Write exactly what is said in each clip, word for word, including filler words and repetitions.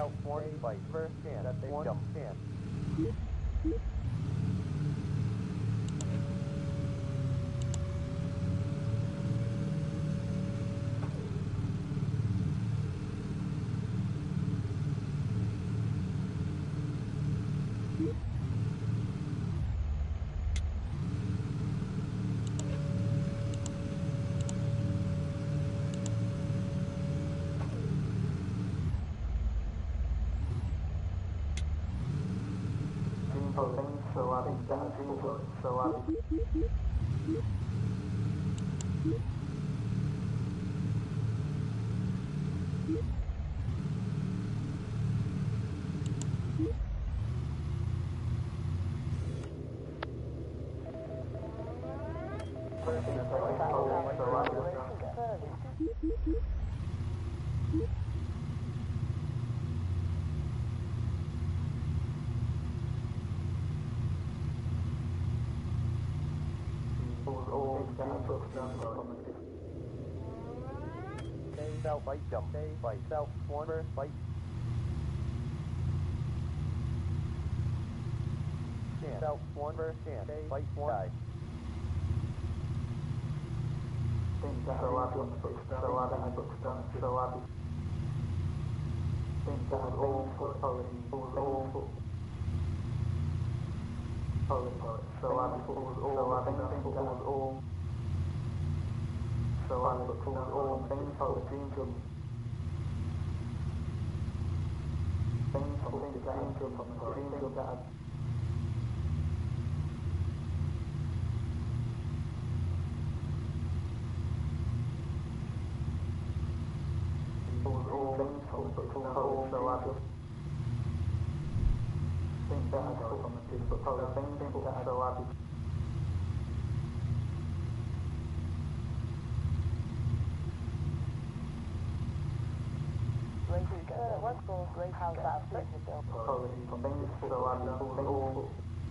South one fight first chance that they jump chance. South fight jump. Stay fight South one first fight. Chance. South one first chance. Stay fight one die. So I look for all things for the dream drum. Things for the dream drum from the dream drum that all things for the dream drum. So I just think that I go from the dream drum. So things that I so I What goes great house after the bill? from things so I just all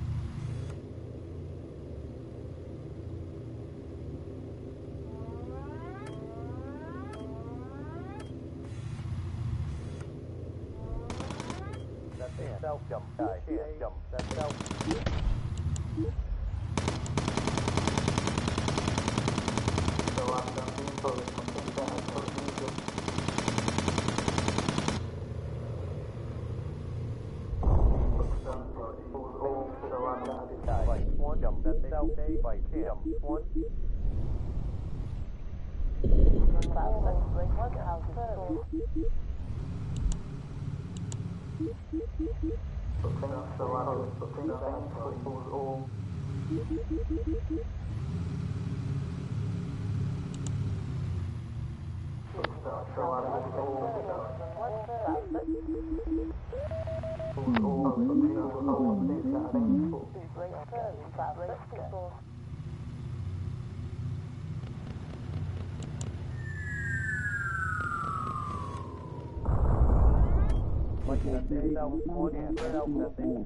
That's it. South jump die. Chance jump. That's South. so I'm done being told from things that I told you. Fight one jump that they South day fight jump one. What house is sold? So I was putting things for it all. So I was What's the outfit? all all things that I think for. Great service, great people. Like that they South one and South that they.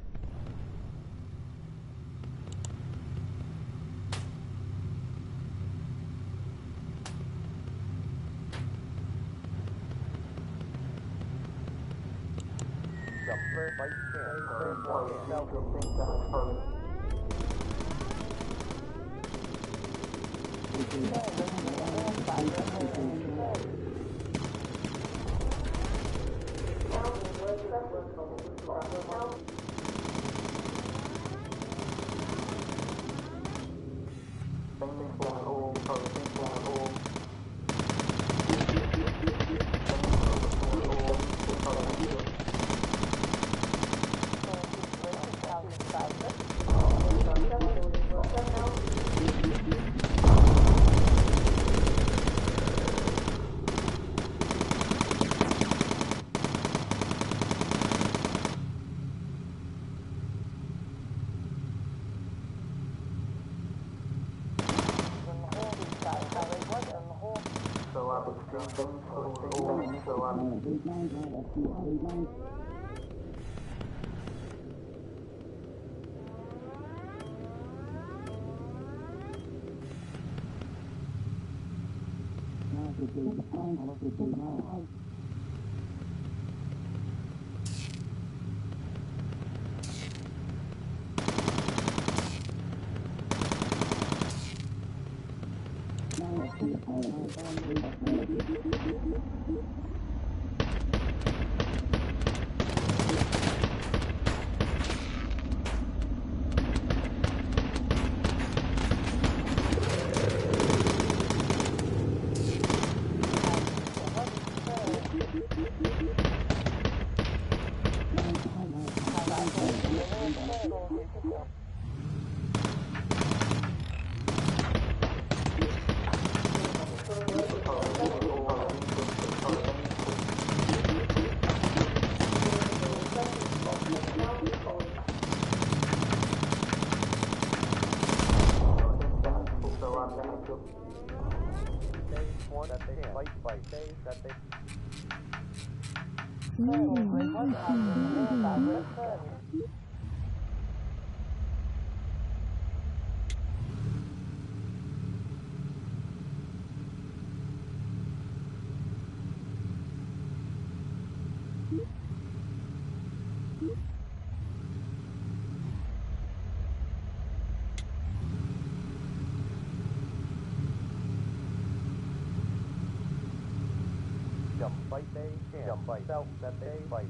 Jump first fight chance. First one and South. Things that I told things that I all told things that I all so I was doing things for all so I One that they can fight, fight, they that they jump, fight, they can jump, fight, self that they fight.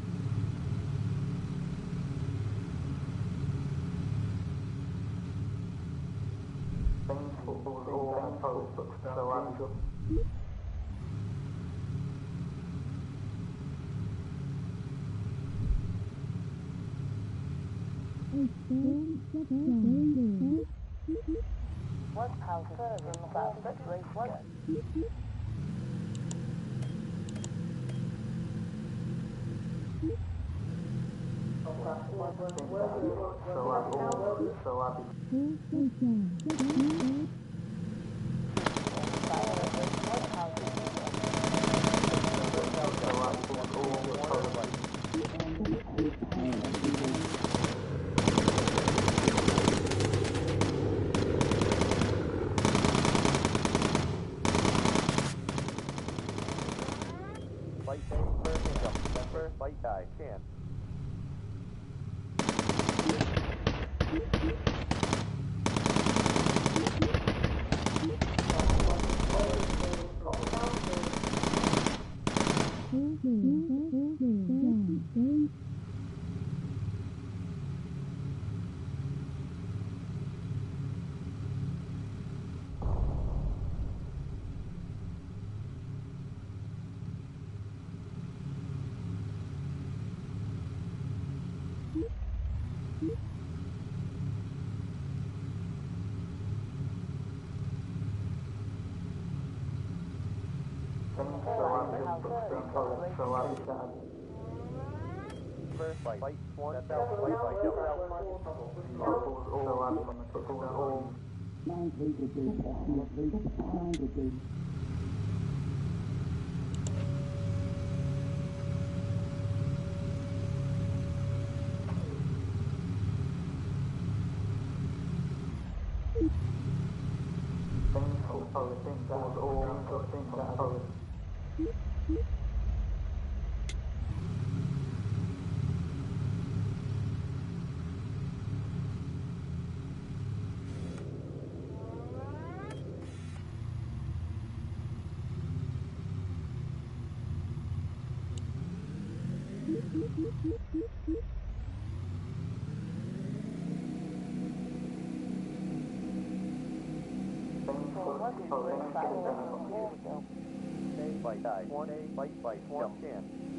One house serving about that race one. Fight, they first jump, that first fight, die, can. First fight, fight, one, that's out, fight, fight, jump out. They fight, die, one, they fight, fight, jump, can.